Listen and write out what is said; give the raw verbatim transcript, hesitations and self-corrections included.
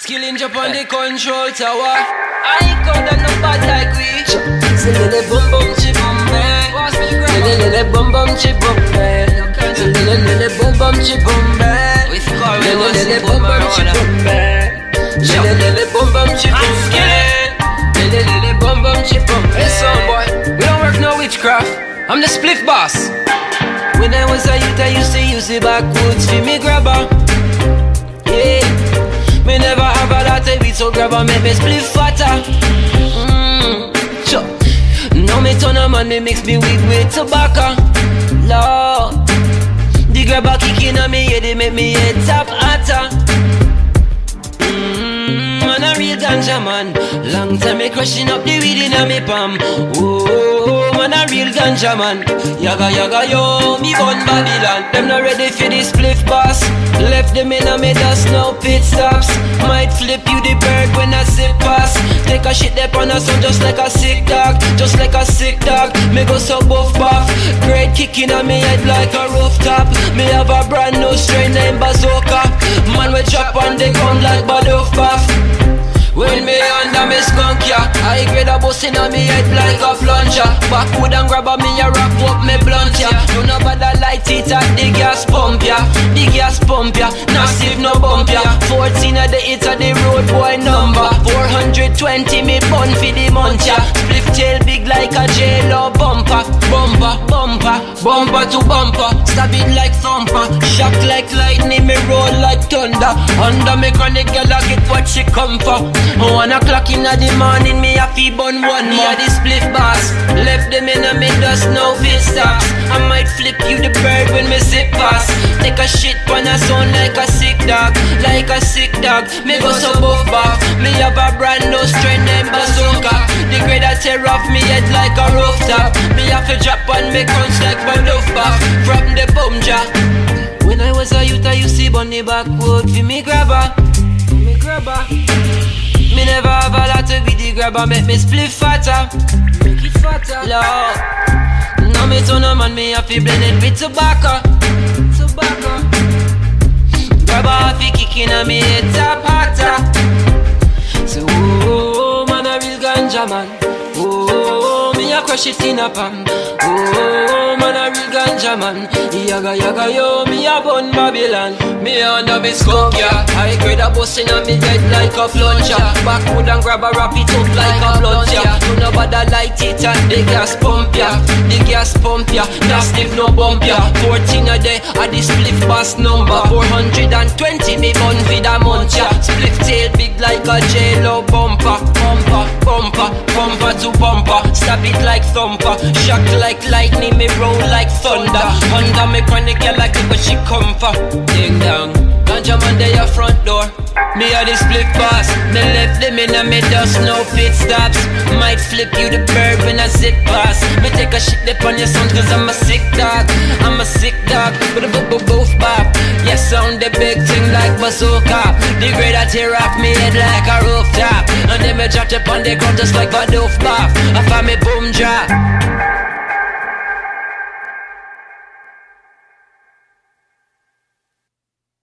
Skilling up on the control tower. I ain't got no bad like we. Say lele bum bum chi bum bang. Lele lele bum bum chi bum bang. Say lele lele bum bum chi bum bang. Lele lele bum bum chi bum bang. Lele lele bum bum chi bum bang. Lele lele bum bum chi bum bang. Hey son boy, we don't work no witchcraft. I'm the spliff boss. When I was a youth, I used to use the backwoods for me grabber. Yeah, me never have a lot of weed, so grabber make me spliff fatter. Mmm, sure. Now me turn a man, me mix me weed with tobacco. Lord, the grabber kicking on me head, they make me head tap hotter. Mmm, man a real ganja man. Long time me crushing up the weed inna me palm. Oh, man a real ganja man. Yaga yaga yo, me born Babylon. Them not ready for this spliff boss. Left them in a me dust, no pit stops. Might flip you the bird when I sit past. Take a shit there on a sun just like a sick dog. Just like a sick dog, me go so buff buff. Great kicking on me head like a rooftop. Me have a brand new strain named Bazooka. Man we drop on the ground like Badoof Puff. When me under me skunk ya, I grade a bus inna me head like a plunger. Backwood and grab a me a wrap up me blunt ya. You know about the light it at the gas pump ya. The gas pump ya, massive no bump ya. Fourteen at the hit at the road boy number. Four hundred twenty me bun for the month ya. Spliff tail big like a J-Lo bumper. Bumper, bumper, bumper to bumper. Stab it like thumper. Shock like lightning, me roll like thunder. Under me chronic girl I get what she come for. One o'clock in the morning, me a fi bun one more. Me a the spliff boss. Left them in a me dust, no fit stops. I might flip you the bird when me sit past. Take a shit on a sound like a sick dog. Like a sick dog, me go so buff buff. Me have a brand new strain named Bazooka. The grade I tear off me head like a rooftop. Me have to drop on me crunch like Badoof Puff. From the bum jaw. When I was a youth, I used to bunny backwood for me grabber. For me grabber. Me never have a lot to be the grabber, make me spliff fatter. Make it fatter, Lord. Now me turn a man, me have to blend it with tobacco. Tobacco. Grabber have to kicking on me head tap hotter. So, oh, man a real ganja man. Oh, me a crush it in a pan. Oh, man a real ganja man. Yaga yaga yo, me a bun Babylon. Me under me skunk ya. I grade a bus inna me head like a plunger. Backwood and grab a wrap it up like a blunt ya. You know about the light it and the gas pump ya. The gas pump ya, not stiff no bump ya. Fourteen a day at the spliff boss number. Four hundred and twenty me bun for the month ya. Spliff tail big like a J-Lo bumper. Bumper, bumper, bumper to bumper. Stab it like thumper. Shock like lightning, me roll like thunder. Under me chronic girl like it but she come for. Ding dong, ganja man they your front door. Me a the spliff boss. Me left them in a me dust, no pit stops. Might flip you the bird when I sit past. Me take a shit dip on your son cause I'm a sick dog. I'm a sick dog, but a boo boo boof bop. Yes, sound the big thing like Bazooka. The grade I tear off me head like a rooftop. And then me drop up on the ground just like Badoof Puff. I find me boom drop.